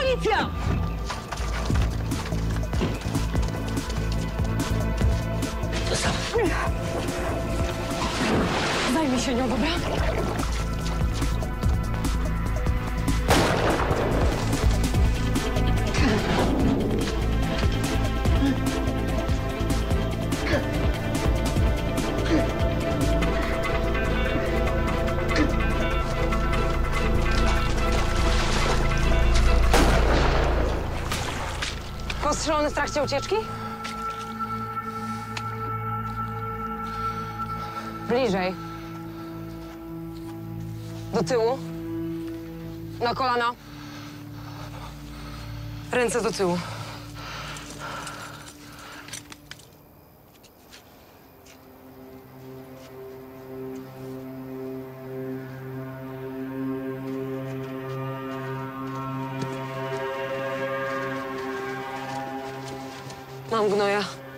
Policja! Zajmij się nią, dobra? Postrzelony w trakcie ucieczki? Bliżej. Do tyłu. Na kolana. Ręce do tyłu. Mam gnoja.